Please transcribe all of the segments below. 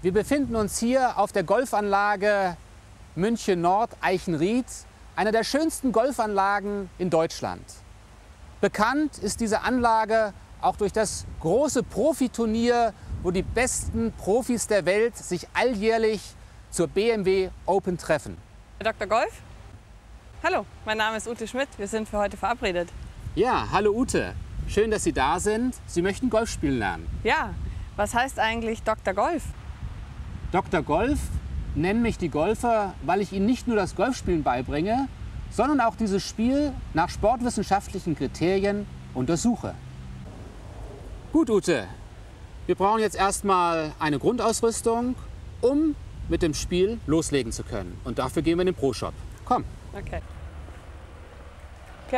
Wir befinden uns hier auf der Golfanlage München Nord Eichenried, einer der schönsten Golfanlagen in Deutschland. Bekannt ist diese Anlage auch durch das große Profiturnier, wo die besten Profis der Welt sich alljährlich zur BMW Open treffen. Herr Dr. Golf? Hallo, mein Name ist Ute Schmidt. Wir sind für heute verabredet. Ja, hallo Ute. Schön, dass Sie da sind. Sie möchten Golf spielen lernen. Ja, was heißt eigentlich Dr. Golf? Dr. Golf nennen mich die Golfer, weil ich ihnen nicht nur das Golfspielen beibringe, sondern auch dieses Spiel nach sportwissenschaftlichen Kriterien untersuche. Gut, Ute, wir brauchen jetzt erstmal eine Grundausrüstung, um mit dem Spiel loslegen zu können. Und dafür gehen wir in den Pro-Shop. Komm. Okay. Okay.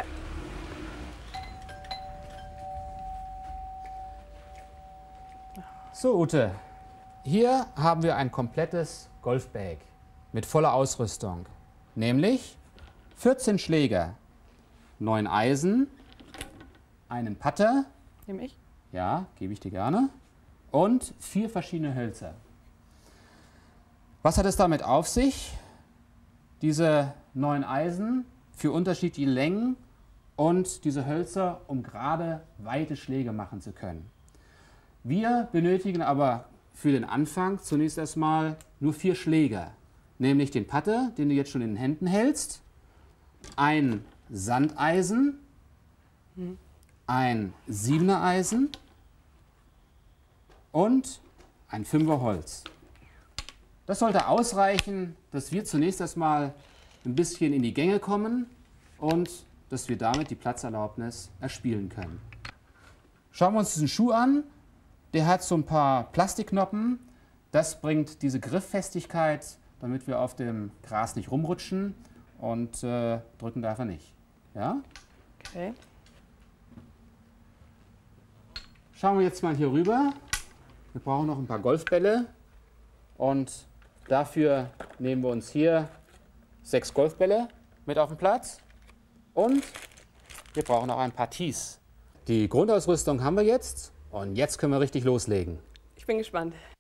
So, Ute, hier haben wir ein komplettes Golfbag mit voller Ausrüstung, nämlich 14 Schläger, 9 Eisen, einen Putter, Nehme ich? ja, gebe ich dir gerne, und 4 verschiedene Hölzer. Was hat es damit auf sich? Diese 9 Eisen für unterschiedliche Längen und diese Hölzer, um gerade weite Schläge machen zu können. Wir benötigen aber für den Anfang zunächst erstmal nur 4 Schläger, nämlich den Putter, den du jetzt schon in den Händen hältst, ein Sandeisen, ein 7er Eisen und ein 5er Holz. Das sollte ausreichen, dass wir zunächst erstmal ein bisschen in die Gänge kommen und dass wir damit die Platzerlaubnis erspielen können. Schauen wir uns diesen Schuh an. Der hat so ein paar Plastiknoppen. Das bringt diese Grifffestigkeit, damit wir auf dem Gras nicht rumrutschen, und drücken darf er nicht. Ja? Okay. Schauen wir jetzt mal hier rüber. Wir brauchen noch ein paar Golfbälle und dafür nehmen wir uns hier 6 Golfbälle mit auf den Platz und wir brauchen auch ein paar Tees. Die Grundausrüstung haben wir jetzt und jetzt können wir richtig loslegen. Ich bin gespannt.